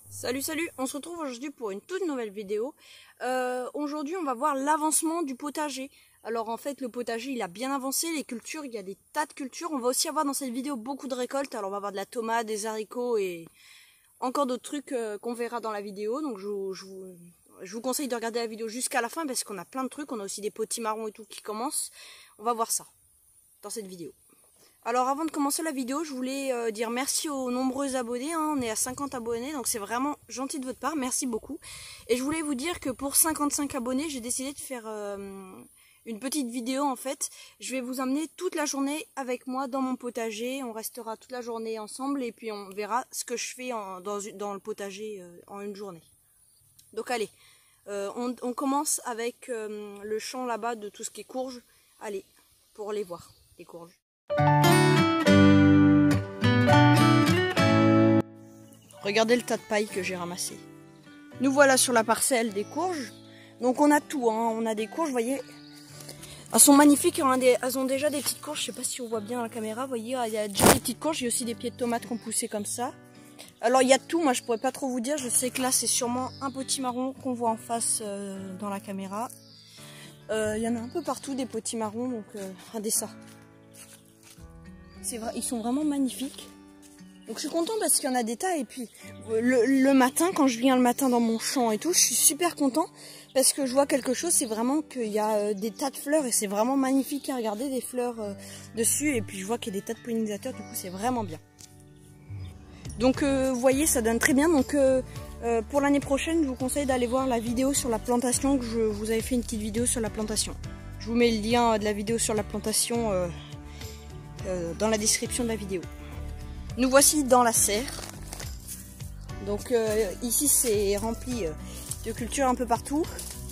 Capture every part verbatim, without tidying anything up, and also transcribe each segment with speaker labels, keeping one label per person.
Speaker 1: Salut salut, on se retrouve aujourd'hui pour une toute nouvelle vidéo. Euh, aujourd'hui on va voir l'avancement du potager. Alors en fait le potager il a bien avancé, les cultures, il y a des tas de cultures. On va aussi avoir dans cette vidéo beaucoup de récoltes. Alors on va avoir de la tomate, des haricots et encore d'autres trucs euh, qu'on verra dans la vidéo. Donc je, je, vous, je vous conseille de regarder la vidéo jusqu'à la fin parce qu'on a plein de trucs. On a aussi des potimarrons et tout qui commencent. On va voir ça dans cette vidéo. Alors avant de commencer la vidéo, je voulais euh, dire merci aux nombreux abonnés, hein. On est à cinquante abonnés, donc c'est vraiment gentil de votre part, merci beaucoup. Et je voulais vous dire que pour cinquante-cinq abonnés, j'ai décidé de faire euh, une petite vidéo en fait. Je vais vous emmener toute la journée avec moi dans mon potager, on restera toute la journée ensemble et puis on verra ce que je fais en, dans, dans le potager euh, en une journée. Donc allez, euh, on, on commence avec euh, le champ là-bas de tout ce qui est courges. Allez, pour les voir, les courges. Regardez le tas de paille que j'ai ramassé. Nous voilà sur la parcelle des courges. Donc on a tout, hein. On a des courges, vous voyez. Elles sont magnifiques, elles ont déjà des petites courges. Je sais pas si on voit bien à la caméra, vous voyez, il y a déjà des petites courges. Il y a aussi des pieds de tomates qui ont poussé comme ça. Alors il y a tout, moi je pourrais pas trop vous dire. Je sais que là c'est sûrement un potimarron qu'on voit en face euh, dans la caméra. Euh, il y en a un peu partout des potimarrons, donc euh, regardez ça. C'est vrai, ils sont vraiment magnifiques. Donc je suis contente parce qu'il y en a des tas. Et puis le, le matin, quand je viens le matin dans mon champ et tout, je suis super content parce que je vois quelque chose. C'est vraiment qu'il y a euh, des tas de fleurs et c'est vraiment magnifique à regarder, des fleurs euh, dessus. Et puis je vois qu'il y a des tas de pollinisateurs, du coup c'est vraiment bien. Donc euh, vous voyez, ça donne très bien. Donc euh, euh, pour l'année prochaine, je vous conseille d'aller voir la vidéo sur la plantation, que je vous avais fait une petite vidéo sur la plantation. Je vous mets le lien de la vidéo sur la plantation euh, euh, dans la description de la vidéo. Nous voici dans la serre. Donc euh, ici c'est rempli euh, de cultures un peu partout.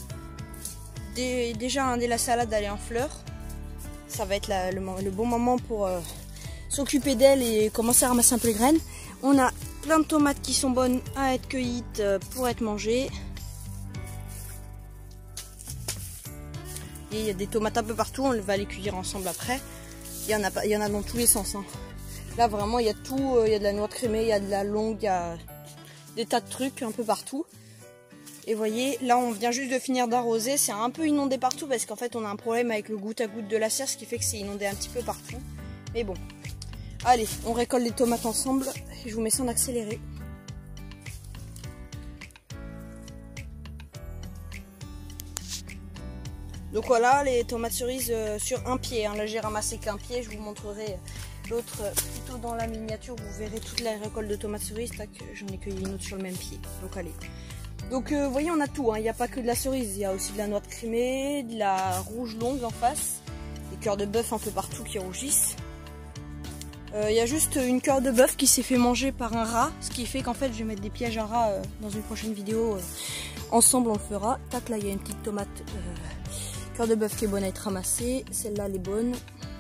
Speaker 1: Dé déjà hein, dès la salade elle est en fleurs. Ça va être la, le, le bon moment pour euh, s'occuper d'elle et commencer à ramasser un peu les graines. On a plein de tomates qui sont bonnes à être cueillies euh, pour être mangées. Et il y a des tomates un peu partout, on va les cueillir ensemble après. Il y en a, il y en a dans tous les sens. Hein. Là vraiment il y a tout, il y a de la noix de crémée, il y a de la longue, il y a des tas de trucs un peu partout. Et vous voyez, là on vient juste de finir d'arroser, c'est un peu inondé partout parce qu'en fait on a un problème avec le goutte à goutte de la serre, ce qui fait que c'est inondé un petit peu partout. Mais bon, allez, on récolte les tomates ensemble et je vous mets ça en accéléré. Donc voilà, les tomates cerises euh, sur un pied, hein. Là j'ai ramassé qu'un pied, je vous montrerai l'autre plutôt dans la miniature, vous verrez toute la récolte de tomates cerises. Tac, j'en ai cueilli une autre sur le même pied. Donc allez. Donc euh, vous voyez, on a tout, hein. Il n'y a pas que de la cerise, il y a aussi de la noix de crémée, de la rouge longue en face, des cœurs de bœuf un peu partout qui rougissent. Euh, il y a juste une cœur de bœuf qui s'est fait manger par un rat, ce qui fait qu'en fait je vais mettre des pièges à rats euh, dans une prochaine vidéo. Euh, ensemble on le fera. Tac, là il y a une petite tomate euh, cœur de bœuf qui est bonne à être ramassée, celle-là elle est bonne.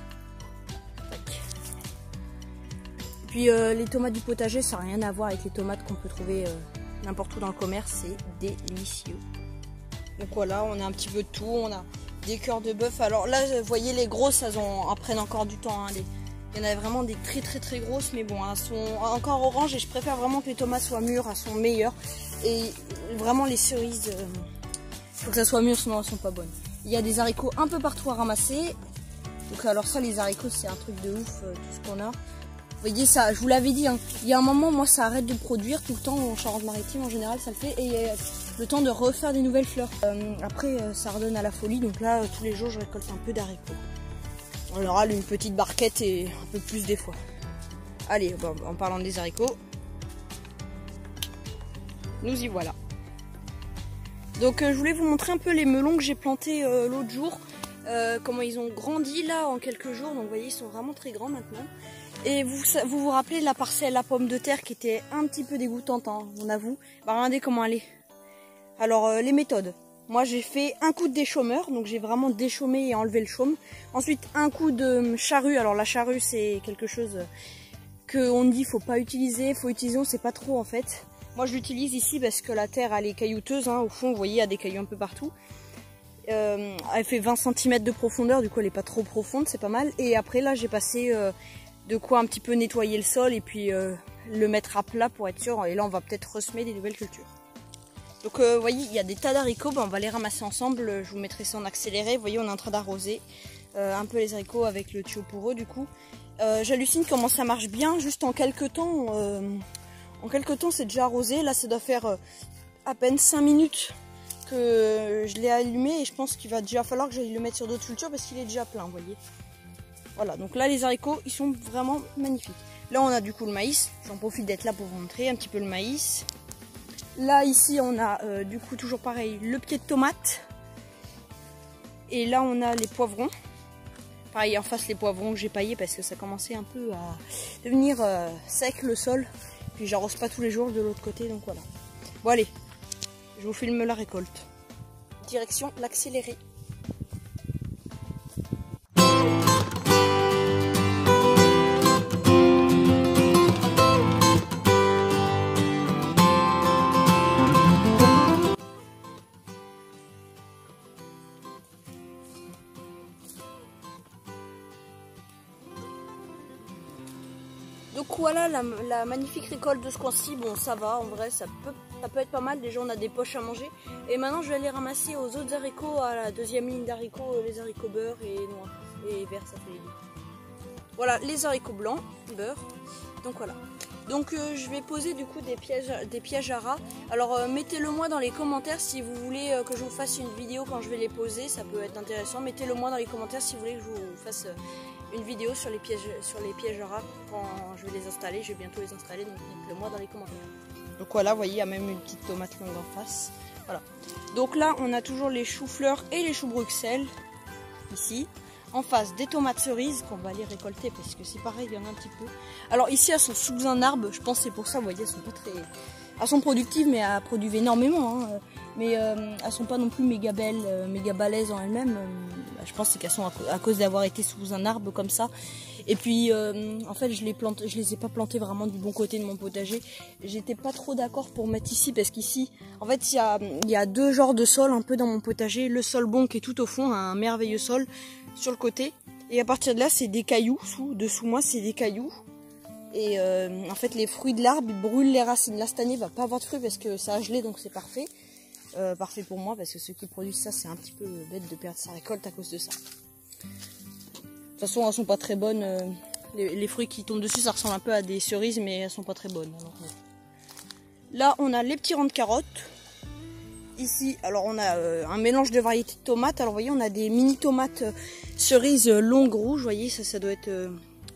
Speaker 1: Puis euh, les tomates du potager, ça n'a rien à voir avec les tomates qu'on peut trouver euh, n'importe où dans le commerce, c'est délicieux. Donc voilà, on a un petit peu de tout, on a des cœurs de bœuf. Alors là, vous voyez, les grosses, elles, ont, elles prennent encore du temps. Hein. Les, il y en a vraiment des très très très grosses, mais bon, elles sont encore oranges et je préfère vraiment que les tomates soient mûres, elles sont meilleures. Et vraiment les cerises, il euh, faut que ça soit mûr, sinon elles sont pas bonnes. Il y a des haricots un peu partout à ramasser. Donc alors ça, les haricots, c'est un truc de ouf, euh, tout ce qu'on a. Vous voyez ça, je vous l'avais dit, hein, il y a un moment, moi ça arrête de produire tout le temps en Charente-Maritime en général, ça le fait, et il y a le temps de refaire des nouvelles fleurs. Euh, après, euh, ça redonne à la folie, donc là, euh, tous les jours, je récolte un peu d'haricots. On aura une petite barquette et un peu plus des fois. Allez, bon, en parlant des haricots, nous y voilà. Donc euh, je voulais vous montrer un peu les melons que j'ai plantés euh, l'autre jour, euh, comment ils ont grandi là en quelques jours, donc vous voyez, ils sont vraiment très grands maintenant. Et vous, vous vous rappelez de la parcelle à pommes de terre qui était un petit peu dégoûtante, hein, on avoue. Bah, regardez comment elle est. Alors euh, les méthodes. Moi j'ai fait un coup de déchaumeur, donc j'ai vraiment déchaumé et enlevé le chaume. Ensuite un coup de charrue. Alors la charrue c'est quelque chose qu'on dit faut pas utiliser, faut utiliser, on sait pas trop en fait. Moi je l'utilise ici parce que la terre elle est caillouteuse, hein. Au fond vous voyez il y a des cailloux un peu partout. Euh, elle fait vingt centimètres de profondeur, du coup elle est pas trop profonde, c'est pas mal. Et après là j'ai passé... Euh, de quoi un petit peu nettoyer le sol et puis euh, le mettre à plat pour être sûr. Et là, on va peut-être ressemer des nouvelles cultures. Donc, euh, vous voyez, il y a des tas d'haricots. Ben, on va les ramasser ensemble. Je vous mettrai ça en accéléré. Vous voyez, on est en train d'arroser euh, un peu les haricots avec le tuyau pour eux, du coup. Euh, J'hallucine comment ça marche bien. Juste en quelques temps, euh, en quelques temps, c'est déjà arrosé. Là, ça doit faire euh, à peine cinq minutes que je l'ai allumé. Et je pense qu'il va déjà falloir que j'aille le mettre sur d'autres cultures parce qu'il est déjà plein, vous voyez. Voilà, donc là, les haricots, ils sont vraiment magnifiques. Là, on a du coup le maïs. J'en profite d'être là pour vous montrer un petit peu le maïs. Là, ici, on a euh, du coup toujours pareil, le pied de tomate. Et là, on a les poivrons. Pareil, en face, les poivrons que j'ai paillés parce que ça commençait un peu à devenir euh, sec le sol. Puis j'arrose pas tous les jours de l'autre côté, donc voilà. Bon, allez, je vous filme la récolte. Direction l'accéléré. Donc voilà la, la magnifique récolte de ce coin-ci. Bon, ça va, en vrai, ça peut, ça peut être pas mal. Déjà, on a des poches à manger. Et maintenant, je vais aller ramasser aux autres haricots, à la deuxième ligne d'haricots, les haricots beurre et noirs. Et vert, ça fait les deux. Voilà, les haricots blancs, beurre. Donc voilà. Donc euh, je vais poser du coup des pièges, des pièges à rats. Alors euh, mettez-le moi dans les commentaires si vous voulez euh, que je vous fasse une vidéo quand je vais les poser. Ça peut être intéressant. Mettez-le moi dans les commentaires si vous voulez que je vous fasse euh, une vidéo sur les pièges, sur les pièges à rats quand je vais les installer. Je vais bientôt les installer, donc dites-le moi dans les commentaires. Donc voilà, vous voyez, il y a même une petite tomate longue en face. Voilà. Donc là, on a toujours les choux-fleurs et les choux Bruxelles ici. En face, des tomates cerises qu'on va aller récolter parce que c'est pareil, il y en a un petit peu. Alors ici, elles sont sous un arbre. Je pense que c'est pour ça, vous voyez, elles sont pas très... Elles sont productives, mais elles produisent énormément. Hein. Mais euh, elles sont pas non plus méga belles, euh, méga balèzes en elles-mêmes. Euh, je pense qu'elles sont à, à cause d'avoir été sous un arbre comme ça. Et puis, euh, en fait, je les plante, je les ai pas plantées vraiment du bon côté de mon potager. J'étais pas trop d'accord pour mettre ici parce qu'ici, en fait, il y a, il y a deux genres de sol un peu dans mon potager. Le sol bon qui est tout au fond, un merveilleux sol sur le côté. Et à partir de là, c'est des cailloux. Sous, dessous moi, c'est des cailloux. Et euh, en fait, les fruits de l'arbre, ils brûlent les racines. Là, cette année, il va pas avoir de fruits parce que ça a gelé, donc c'est parfait. Euh, parfait pour moi parce que ceux qui produisent ça, c'est un petit peu bête de perdre sa récolte à cause de ça. De toute façon, elles sont pas très bonnes. Euh, les, les fruits qui tombent dessus, ça ressemble un peu à des cerises, mais elles sont pas très bonnes. Alors, ouais. Là, on a les petits rangs de carottes. Ici, alors on a euh, un mélange de variétés de tomates. Alors, vous voyez, on a des mini tomates euh, cerises euh, longues rouges. Vous voyez, ça, ça doit être euh,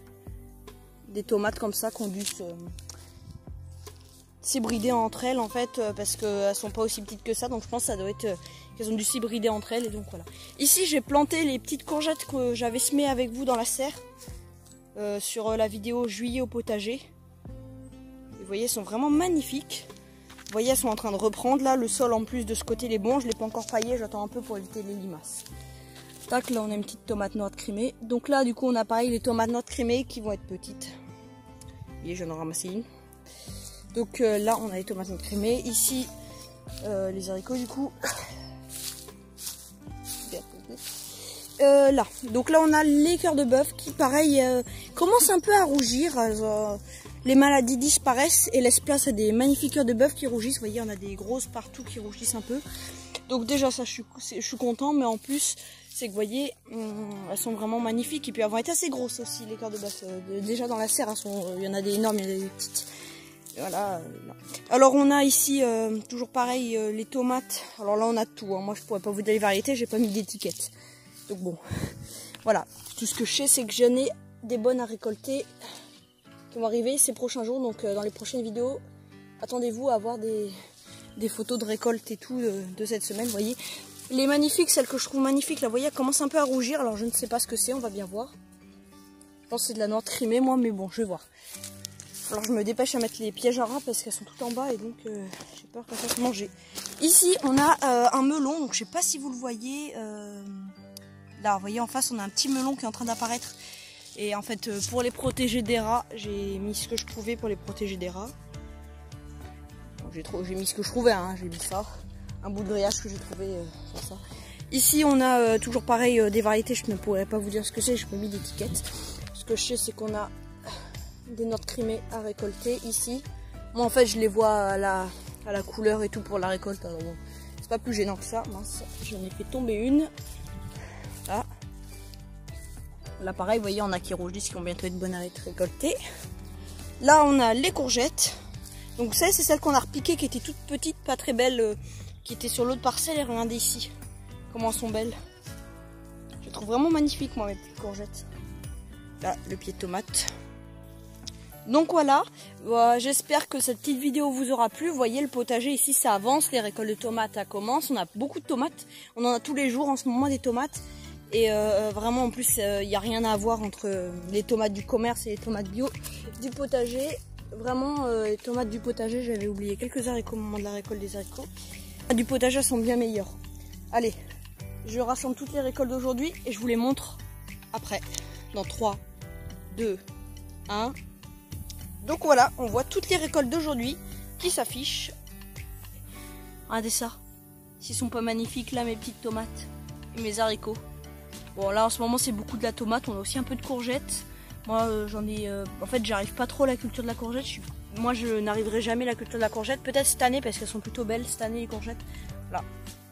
Speaker 1: des tomates comme ça qu'on dû se s'hybrider entre elles en fait, euh, parce qu'elles sont pas aussi petites que ça. Donc, je pense que ça doit être euh, qu'elles ont dû s'hybrider entre elles. Et donc voilà. Ici, j'ai planté les petites courgettes que j'avais semées avec vous dans la serre euh, sur euh, la vidéo juillet au potager. Vous voyez, elles sont vraiment magnifiques. Vous voyez, elles sont en train de reprendre. Là, le sol en plus de ce côté, il est bon. Je ne l'ai pas encore paillé. J'attends un peu pour éviter les limaces. Tac, là, on a une petite tomate noire crimée. Donc là, du coup, on a pareil les tomates noires crimées qui vont être petites. Vous voyez, j'en ai ramassé une. Donc euh, là, on a les tomates noires crimées. Ici, euh, les haricots, du coup. Euh, là, donc là, on a les cœurs de bœuf qui, pareil, euh, commencent un peu à rougir. Euh, Les maladies disparaissent et laissent place à des magnifiques cœurs de bœuf qui rougissent. Vous voyez, on a des grosses partout qui rougissent un peu. Donc déjà, ça, je suis, je suis content. Mais en plus, c'est que vous voyez, hum, elles sont vraiment magnifiques. Et puis, elles vont être assez grosses aussi, les cœurs de bœuf. Euh, déjà, dans la serre, elles sont, euh, il y en a des énormes, il y en a des petites. Voilà. Là. Alors, on a ici, euh, toujours pareil, euh, les tomates. Alors là, on a tout. Hein. Moi, je pourrais pas vous donner les variétés. J'ai pas mis d'étiquette. Donc bon, voilà. Tout ce que je sais, c'est que j'en ai des bonnes à récolter qui vont arriver ces prochains jours. Donc euh, dans les prochaines vidéos, attendez-vous à avoir des, des photos de récolte et tout de, de cette semaine. Vous voyez, les magnifiques, celles que je trouve magnifiques, là, vous voyez, elles commencent un peu à rougir. Alors je ne sais pas ce que c'est, on va bien voir. Je pense que c'est de la noix crimée, moi, mais bon, je vais voir. Alors je me dépêche à mettre les pièges à rats parce qu'elles sont toutes en bas et donc euh, j'ai peur qu'elles fassent manger. Ici, on a euh, un melon, donc je sais pas si vous le voyez. Euh, là, vous voyez, en face, on a un petit melon qui est en train d'apparaître. Et en fait, pour les protéger des rats, j'ai mis ce que je trouvais pour les protéger des rats. J'ai mis ce que je trouvais, hein, j'ai mis ça. Un bout de grillage que j'ai trouvé, euh, ça. Ici, on a euh, toujours pareil euh, des variétés, je ne pourrais pas vous dire ce que c'est, je me mis d'étiquette. Ce que je sais, c'est qu'on a des Nord-Crimée à récolter ici. Moi en fait je les vois à la, à la couleur et tout pour la récolte. Alors bon, c'est pas plus gênant que ça. Mince, j'en ai fait tomber une. Là. Là pareil, vous voyez, on a qui rougissent qui vont bientôt être bonnes à être récoltées. Là on a les courgettes. Donc ça c'est celle qu'on a repiquée qui était toute petite, pas très belle, euh, qui était sur l'autre parcelle. Et regardez ici comment elles sont belles. Je les trouve vraiment magnifiques moi mes petites courgettes. Là le pied de tomate. Donc voilà, euh, j'espère que cette petite vidéo vous aura plu. Vous voyez le potager ici ça avance, les récoltes de tomates ça commence. On a beaucoup de tomates, on en a tous les jours en ce moment des tomates. Et euh, vraiment en plus il euh, n'y a rien à voir entre les tomates du commerce et les tomates bio du potager. Vraiment euh, les tomates du potager, j'avais oublié quelques haricots au moment de la récolte des haricots. Du potager sont bien meilleures. Allez, je rassemble toutes les récoltes d'aujourd'hui et je vous les montre après. Dans trois, deux, un. Donc voilà, on voit toutes les récoltes d'aujourd'hui qui s'affichent. Regardez ça. S'ils sont pas magnifiques là mes petites tomates et mes haricots. Bon là en ce moment c'est beaucoup de la tomate, on a aussi un peu de courgettes. Moi euh, j'en ai... Euh, en fait j'arrive pas trop à la culture de la courgette. Je suis, moi je n'arriverai jamais à la culture de la courgette. Peut-être cette année parce qu'elles sont plutôt belles cette année les courgettes. Là.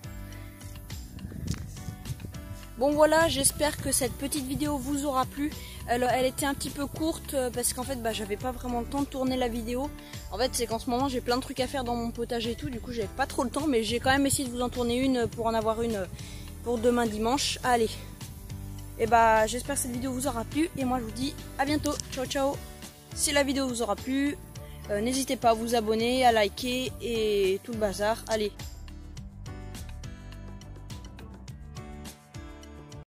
Speaker 1: Bon voilà, j'espère que cette petite vidéo vous aura plu. Elle, elle était un petit peu courte parce qu'en fait bah, j'avais pas vraiment le temps de tourner la vidéo. En fait c'est qu'en ce moment j'ai plein de trucs à faire dans mon potager et tout. Du coup j'avais pas trop le temps, mais j'ai quand même essayé de vous en tourner une pour en avoir une pour demain dimanche. Allez. Et bah j'espère que cette vidéo vous aura plu et moi je vous dis à bientôt. Ciao ciao. Si la vidéo vous aura plu, euh, n'hésitez pas à vous abonner, à liker et tout le bazar. Allez.